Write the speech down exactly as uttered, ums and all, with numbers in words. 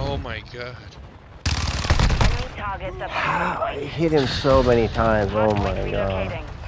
Oh my god. Enemy targets at the hard I point. hit him so many times. Oh Hardpoint my god. relocating.